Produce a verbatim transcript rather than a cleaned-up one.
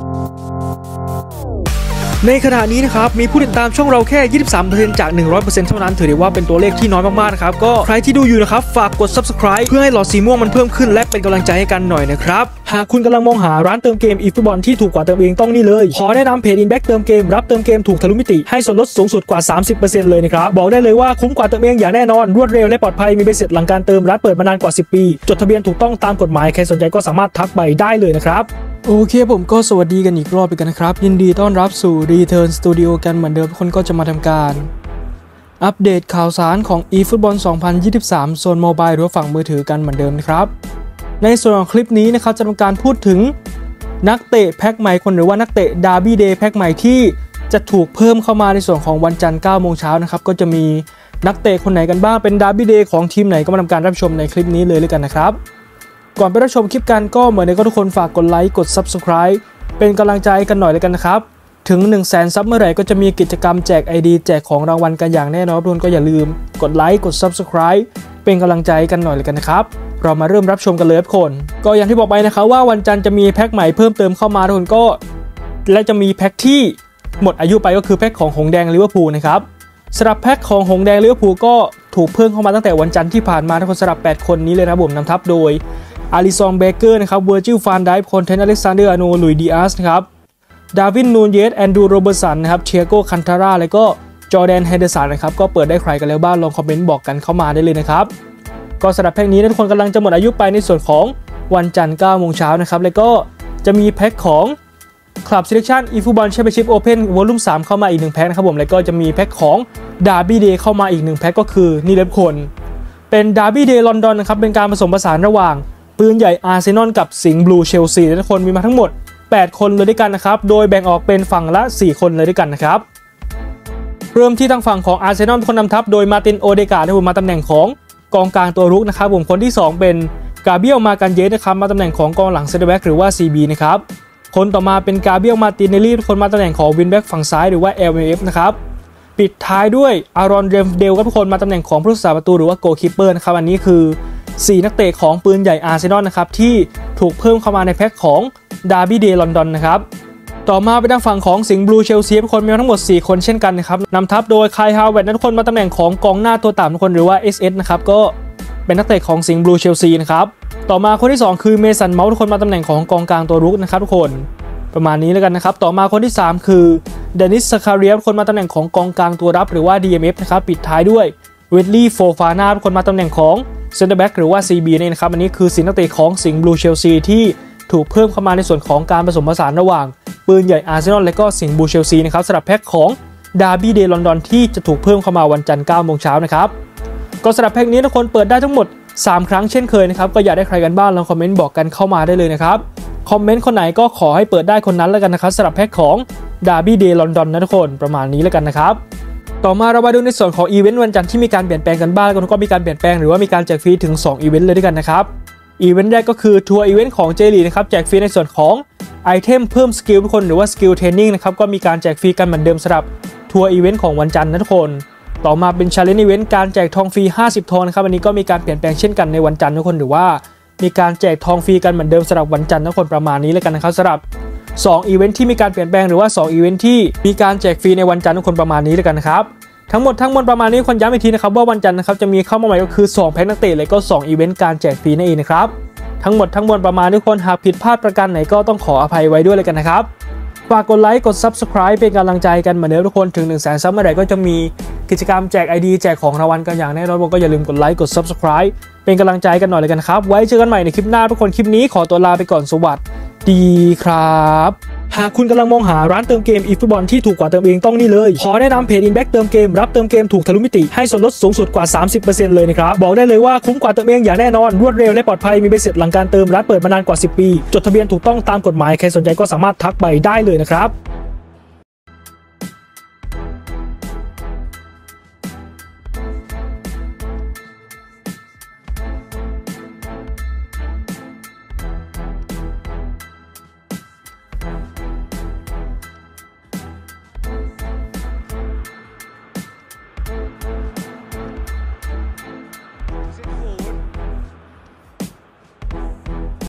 ในขณะนี้นะครับมีผู้ติดตามช่องเราแค่ ยี่สิบสามเปอร์เซ็นต์ จาก หนึ่งร้อยเปอร์เซ็นต์ เท่านั้นถือได้ว่าเป็นตัวเลขที่น้อยมากๆนะครับก็ใครที่ดูอยู่นะครับฝากกด ซับสไครบ์ เพื่อให้หลอดสีม่วงมันเพิ่มขึ้นและเป็นกำลังใจให้กันหน่อยนะครับหากคุณกำลังมองหาร้านเติมเกมอีฟุตบอลที่ถูกกว่าเติมเองต้องนี่เลยขอแนะนำเพจ อินแบ็ก เติมเกมรับเติมเกมถูกทะลุมิติให้ส่วนลดสูงสุดกว่า สามสิบเปอร์เซ็นต์ เลยนะครับบอกได้เลยว่าคุ้มกว่าเติมเองอย่างแน่นอนรวดเร็วและปลอดภัยมีใบเสร็จหลังการเติมร้านเปิดมานานกว่าสิบปีจดทะเบียนถูกต้องตามกฎหมายใครสนใจก็สามารถทักไปได้เลยนะครับโอเคผมก็สวัสดีกันอีกรอบไปกันนะครับยินดีต้อนรับสู่ Return Studio กันเหมือนเดิมทุกคนก็จะมาทำการอัปเดตข่าวสารของ eFootball สองพันยี่สิบสามโซนโมบายหรือฝั่งมือถือกันเหมือนเดิมนะครับในส่วนของคลิปนี้นะครับจะทำการพูดถึงนักเตะแพ็คใหม่คนหรือว่านักเตะ Derby Day แพ็คใหม่ที่จะถูกเพิ่มเข้ามาในส่วนของวันจันทร์เก้าโมงเช้านะครับก็จะมีนักเตะคนไหนกันบ้างเป็น Derby Day ของทีมไหนก็มาทำการรับชมในคลิปนี้เลยเลยกันนะครับก่อนไปรับชมคลิปกันก็เหมือนในก็ทุกคนฝากกดไลค์กด ซับสไครบ์ เป็นกำลังใจกันหน่อยเลยกันนะครับถึง หนึ่งแสน ซับเมื่อไหร่ก็จะมีกิจกรรมแจก ไอ ดี แจกของรางวัลกันอย่างแน่นอนทุกคนก็อย่าลืมกดไลค์กด ซับสไครบ์ เป็นกำลังใจกันหน่อยเลยกันนะครับเรามาเริ่มรับชมกันเลยทุกคนก็อย่างที่บอกไปนะครับว่าวันจันทร์จะมีแพ็คใหม่เพิ่มเติมเข้ามาทุกคนก็และจะมีแพ็คที่หมดอายุไปก็คือแพ็คของหงแดงลิเวอร์พูลนะครับสำหรับแพ็คของหงแดงลิเวอร์พูลก็ถูกเพิ่มเข้ามาตั้งแต่วันจันทร์ที่ผ่านมาทุกคนสำหรับแปดคนนี้เลยนะผมนำทัพโดยอาริซองเบเกอร์นะครับเวอร์จิลฟานไดฟ์คอนเทนต์อเล็กซานเดอร์อาโนลุยดิอาสนะครับดาวินนูนเยสแอนดูโรเบอร์สันนะครับเทียโกคันทาร่าแล้วก็จอร์แดนเฮเดอร์สันนะครับก็เปิดได้ใครกันแล้วบ้างลองคอมเมนต์บอกกันเข้ามาได้เลยนะครับก็สำหรับแพ็คนี้ทุกคนกำลังจะหมดอายุไปในส่วนของวันจันทร์เก้าโมงเช้านะครับแล้วก็จะมีแพ็คของ Club Selection eFootball Championship Open Volume สามเข้ามาอีกหนึ่งแพ็คนะครับผมแล้วก็จะมีแพ็คของ Derby Day เข้ามาอีกหนึ่งแพ็คก็คือนี่เลยทุกคนเป็น Derby Day ลอนดอนนะครับเป็นการผสมผสานระหว่างปืนใหญ่อาร์เซนอลกับสิงห์บลูเชลซีทุกคนมีมาทั้งหมดแปดคนเลยด้วยกันนะครับโดยแบ่งออกเป็นฝั่งละสี่คนเลยด้วยกันนะครับเริ่มที่ทางฝั่งของอาร์เซนอลคนนำทัพโดยมาร์ตินโอเดการ์ดมาตำแหน่งของกองกลางตัวรุกนะครับผมคนที่สองเป็นกาเบียลมากันเยสนะครับมาตำแหน่งของกองหลังเซนเตอร์แบ็กหรือว่า ซี บี นะครับคนต่อมาเป็นกาเบียลมาตินเนลลี่คนมาตำแหน่งของวินแบ็กฝั่งซ้ายหรือว่า แอล เอ็ม เอฟ นะครับปิดท้ายด้วยอารอนเรมเดลทุกคนมาตำแหน่งของผู้รักษาประตูหรือว่าโกลคีปเปอร์นะครับอันนี้คือสี่นักเตะของปืนใหญ่อาร์เซนอลนะครับที่ถูกเพิ่มเข้ามาในแพ็คของ Derby Day ลอนดอนนะครับต่อมาเป็นทางฝั่งของสิงห์บลูเชลซีทุกคนมีทั้งหมดสี่คนเช่นกันนะครับนำทัพโดยไคลฮาวเวิร์ดทุกคนมาตำแหน่งของกองหน้าตัวต่ำทุกคนหรือว่า เอส เอส นะครับก็เป็นนักเตะของสิงห์บลูเชลซีนะครับต่อมาคนที่สองคือเมสันเมาส์ทุกคนมาตำแหน่งของกองกลางตัวรุกนะครับทุกคนประมาณนี้แล้วกันนะครับต่อมาคนที่สามคือเดนิสซาคาเรียคนมาตำแหน่งของกองกลางตัวรับหรือว่า ดี เอ็ม เอฟ นะครับปิดท้ายด้วยเวดลี่โฟฟาน่าคนมาตำแหน่งของเซนเตอร์แบ็กหรือว่า ซี บี นี่นะครับอันนี้คือสี่นักเตะของสิงห์บลูเชลซีที่ถูกเพิ่มเข้ามาในส่วนของการผสมผสานระหว่างปืนใหญ่อาร์เซนอลและก็สิงห์บลูเชลซีนะครับสำหรับแพ็คของ Derby Day ลอนดอนที่จะถูกเพิ่มเข้ามาวันจันทร์เก้าโมงเช้านะครับก็สำหรับแพ็คนี้ทุกคนเปิดได้ทั้งหมดสามครั้งเช่นเคยนะครับก็อยากได้ใครกันบ้างลองคอมเมนต์บอกกันเข้ามาได้เลยนะครับคอมเมนต์คนไหนก็ขอให้เปิดได้คนนั้นแล้วกันนะครับสำหรับแพ็คของ Derby Day ลอนดอนนะทุกคนประมาณนี้แล้วกันนะครับต่อมาเรามาดูในส่วนของอีเวนต์วันจันทร์ที่มีการเปลี่ยนแปลงกันบ้างแล้วก็มีการเปลี่ยนแปลงหรือว่ามีการแจกฟรีถึงสองอีเวนต์เลยด้วยกันนะครับอีเวนต์แรกก็คือทัวร์อีเวนต์ของเจลีนะครับแจกฟรีในส่วนของไอเทมเพิ่มสกิลทุกคนหรือว่าสกิลเทรนนิ่งนะครับก็มีการแจกฟรีกันเหมือนเดิมสำหรับทัวร์อีเวนต์ของวันจันทร์นะทุกคนต่อมาเป็น Challenge Event การแจกทองฟรีห้าสิบทองนะครับวันนี้ก็มีการเปลี่ยนแปลงเช่นกันในวันจันทร์ทุกคนหรือว่ามีการแจกทองฟรีกันเหมือนเดิมสำหรับวันจันทร์ทุกคนประมาณนี้เลยกันนะครับสำหรับสองอีเวนต์ที่มีการเปลี่ยนแปลงหรือว่าสองอีเวนต์ที่มีการแจกฟรีในวันจันทร์ทุกคนประมาณนี้เลยกันนะครับทั้งหมดทั้งมวลประมาณนี้คนย้ำอีกทีนะครับว่าวันจันทร์นะครับจะมีเข้ามาใหม่ก็คือสองแพ็คนักเตะเลยก็สองอีเวนต์การแจกฟรีนั่นเองนะครับทั้งหมดทั้งมวลประมาณทุกคนหากผิดพลาดประการไหนก็ต้องขออภัยไว้ด้วยเลยกันนะครับฝากกดไลค์กด ซับสไครบ์ เป็นกำลังใจกันเหมือนเดิมทุกคนถึง หนึ่งแสน ซับเมื่อไหร่ก็จะมีกิจกรรมแจก ไอ ดี แจกของรางวัลกันอย่างแน่นอนก็อย่าลืมกดไลค์กด ซับสไครบ์ เป็นกำลังใจกันหน่อยเลยกันครับไว้เจอกันใหม่ในคลิปหน้าทุกคนคลิปนี้ขอตัวลาไปก่อนสวัสดีครับหากคุณกำลังมองหาร้านเติมเกมอีฟุตบอลที่ถูกกว่าเติมเองต้องนี่เลยขอแนะนำเพจ อินแบ็ก เติมเกมรับเติมเกมถูกทะลุมิติให้ส่วนลดสูงสุดกว่า สามสิบเปอร์เซ็นต์ เลยนะครับบอกได้เลยว่าคุ้มกว่าเติมเองอย่างแน่นอนรวดเร็วและปลอดภัยมีใบเสร็จหลังการเติมร้านเปิดมานานกว่าสิบปีจดทะเบียนถูกต้องตามกฎหมายใครสนใจก็สามารถทักไปได้เลยนะครับ